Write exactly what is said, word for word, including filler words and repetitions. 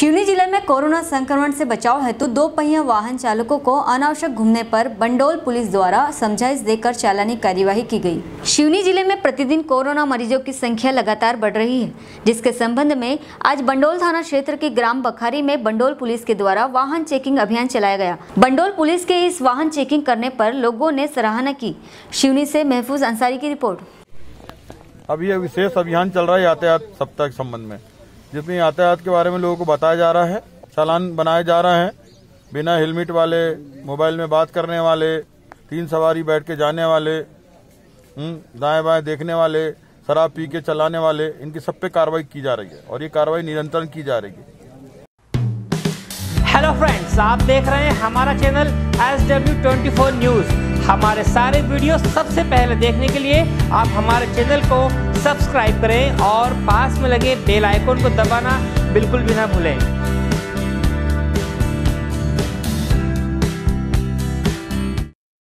सिवनी जिले में कोरोना संक्रमण से बचाव हेतु दो पहिया वाहन चालकों को अनावश्यक घूमने पर बंडोल पुलिस द्वारा समझाइश देकर चालानी कार्यवाही की गई। सिवनी जिले में प्रतिदिन कोरोना मरीजों की संख्या लगातार बढ़ रही है, जिसके संबंध में आज बंडोल थाना क्षेत्र के ग्राम बखारी में बंडोल पुलिस के द्वारा वाहन चेकिंग अभियान चलाया गया। बंडोल पुलिस के इस वाहन चेकिंग करने पर लोगों ने सराहना की। सिवनी से महफूज अंसारी की रिपोर्ट। अब ये विशेष अभियान चल रहा है यातायात सप्ताह के संबंध में, जितनी यातायात के बारे में लोगों को बताया जा रहा है, चालान बनाए जा रहे हैं। बिना हेलमेट वाले, मोबाइल में बात करने वाले, तीन सवारी बैठ के जाने वाले, दाएं बाएं देखने वाले, शराब पी के चलाने वाले, इनकी सब पे कार्रवाई की जा रही है और ये कार्रवाई निरंतर की जा रही है। हेलो फ्रेंड्स, आप देख रहे हैं हमारा channel S W twenty four news. हमारे सारे वीडियो सबसे पहले देखने के लिए आप हमारे चैनल को सब्सक्राइब करें और पास में लगे बेल आइकन को दबाना बिल्कुल भी ना भूलें।